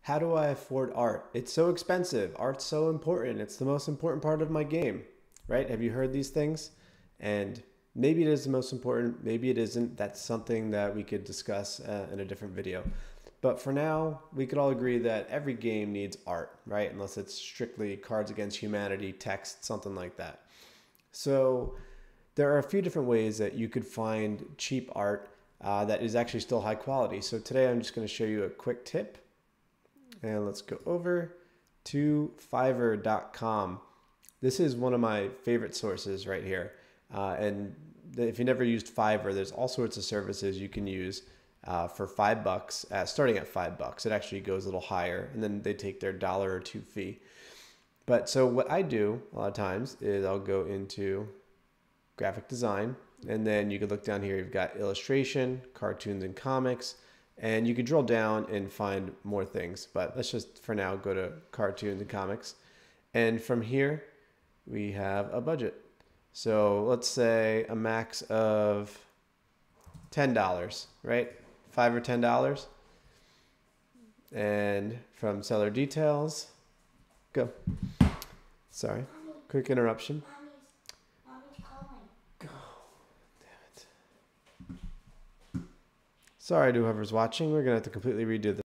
How do I afford art? It's so expensive. Art's so important. It's the most important part of my game, right? Have you heard these things? And maybe it is the most important, maybe it isn't. That's something that we could discuss in a different video. But for now, we could all agree that every game needs art, right? Unless it's strictly Cards Against Humanity, text, something like that. So there are a few different ways that you could find cheap art that is actually still high quality. So today I'm just going to show you a quick tip. And let's go over to Fiverr.com. This is one of my favorite sources right here. And if you never used Fiverr, there's all sorts of services you can use for $5, starting at $5. It actually goes a little higher, and then they take their dollar or two fee. But so what I do a lot of times is I'll go into graphic design, and then you can look down here. You've got illustration, cartoons and comics, and you can drill down and find more things. But let's just for now go to cartoons and comics. And from here, we have a budget. So let's say a max of $10, right? $5 or $10. And from seller details, go. Sorry, quick interruption. Mommy's calling. Go. Damn it. Sorry to whoever's watching. We're going to have to completely redo this.